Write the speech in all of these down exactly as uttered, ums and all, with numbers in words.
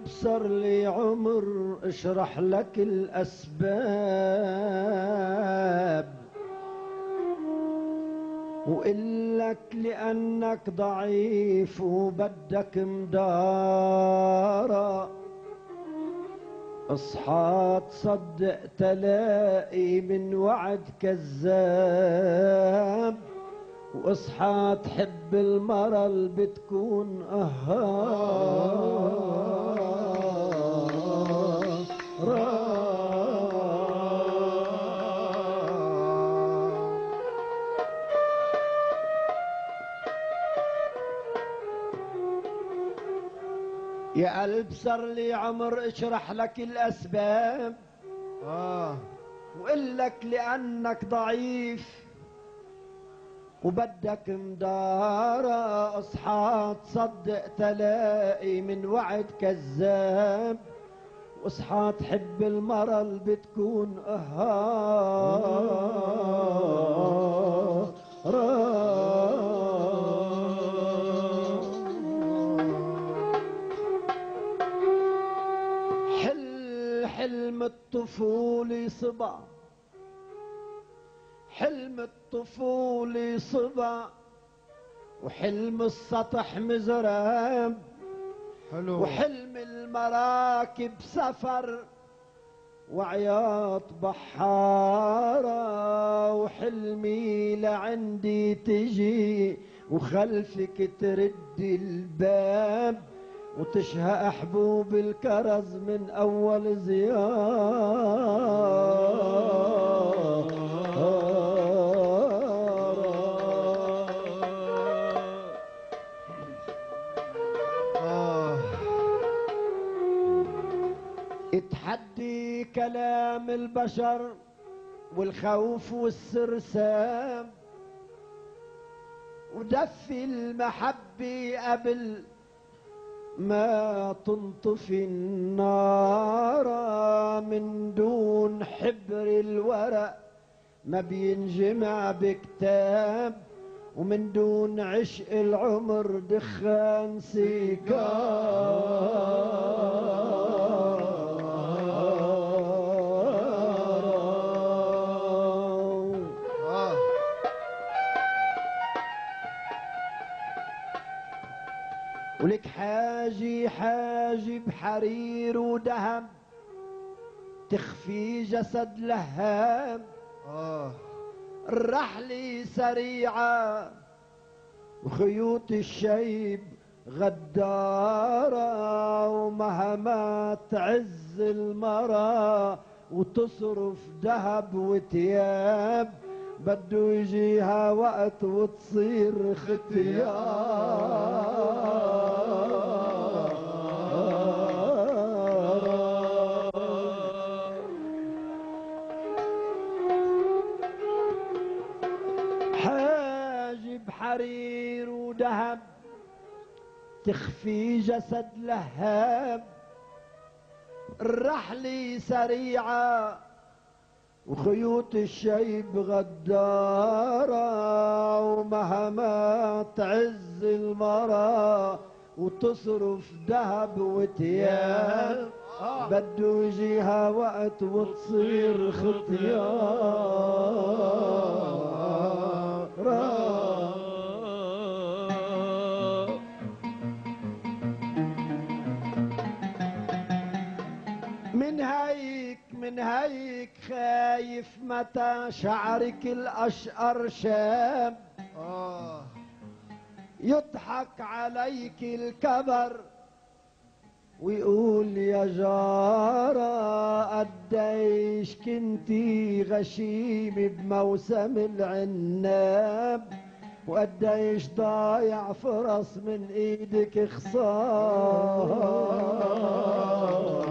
قلب صار لي عمر اشرح لك الأسباب، وقلك لأنك ضعيف وبدك مدارة. اصحى تصدق تلاقي من وعد كذاب، واصحى تحب المرة اللي بتكون أهارة. يا قلب صار لي عمر اشرح لك الأسباب، آه وقلك لأنك ضعيف وبدك مدارة. اصحى تصدق تلاقي من وعد كذاب، واصحى تحب المرة اللي بتكون أهارة. حل حلم الطفولة صبا، حلم الطفولة صبا، وحلم السطح مزراب، حلو. وحلم المراكب سفر، وعياط بحارة. وحلمي لعندي تجي وخلفك ترد الباب، وتشهق حبوب الكرز من أول زيارة. اتحدي كلام البشر والخوف والسرساب، ودفي المحبة قبل ما تنطفي النار. من دون حبر الورق ما بينجمع بكتاب، ومن دون عشق العمر دخان سيجار. ولك حاجي حاجي بحرير ودهب، تخفي جسد لهاب. آه الرحلة سريعة وخيوط الشيب غدارة، ومهما تعز المرا وتصرف دهب وتياب، بده يجيها وقت وتصير ختيار. حاجب حرير ودهب، تخفي جسد لهاب. الرحلة سريعة وخيوط الشيب غدارة، ومهما تعز المرا وتصرف دهب وتياب، بده يجيها وقت وتصير ختيار. من هيك من هيك خايف متى شعرك الأشقر شاب، آه يضحك عليك الكبر ويقول يا جارة قديش كنتي غشيم بموسم العناب، وقديش ضايع فرص من ايدك خسارة.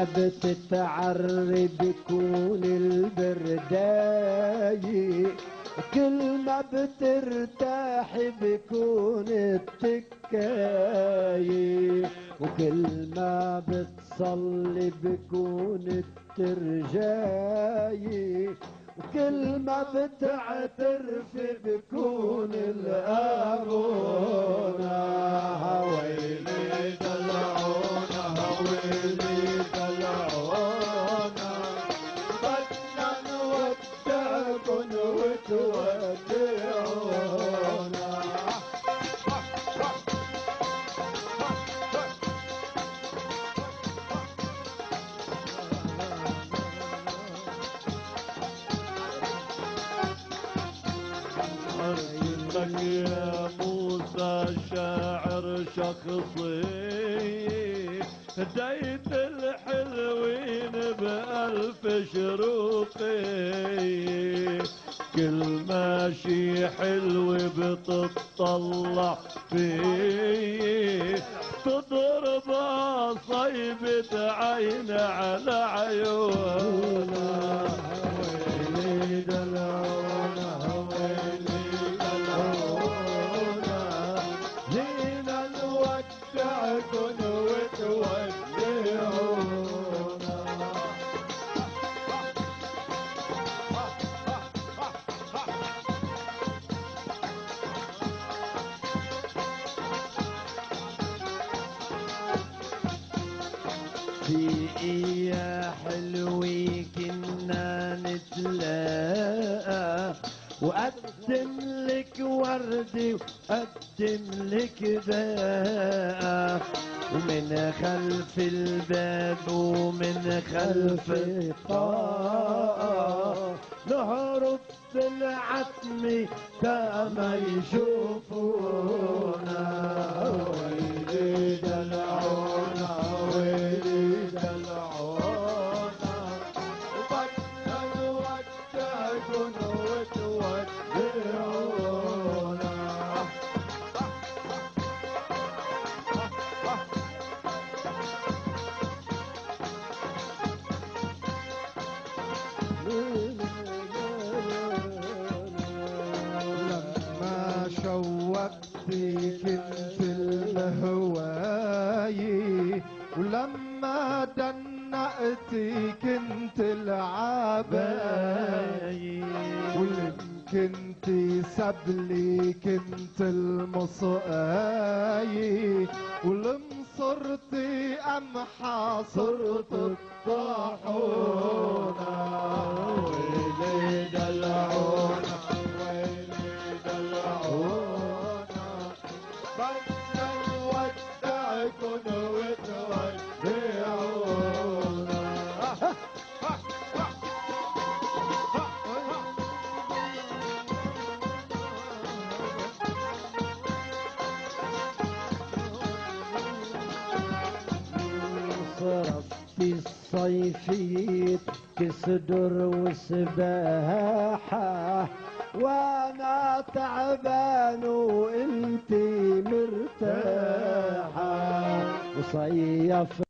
ما بتتعري بكون البرداي، كل ما بترتاحي بكون التكاي، وكل ما بتصلي بكون الترجاي، وكل ما بتعترفي بكون الأبونا. ويلي دلعونا ويلي دلعونا، بدنا نودعكن وتودعونا. لك يا موسى شاعر شخصي، هديت الحلوين بألف شروقي، كل ماشي حلو بتطلع فيه، تضرب صيبة عين على عيونها. ويلي دلعونا ويلي دلعونا، جينا نودعكن وتودعونا. في يا حلوي كنا نتلاقى، وقدم لك وردي وقدم لك باقة، ومن خلف الباب ومن خلف الطاقة نهرب بالعتم كما يشوفونا. ويلي دلعونا ويلي دلعونا، وبدنا نودعكن وتودعونا. لما شوقتي كنت الهواي، ولما دنقتي كنت العباي، ولم كنتي سبلي كنت المصقاي، ولم صرتي قمحة صرت الطاحونة. ويلي دلعونا ويلي دلعونا، بدنا نودعكن وتودعونا. صرفتي الصيفية كسدر وسباحة، وانا تعبان وانتي مرتاحة، وصيف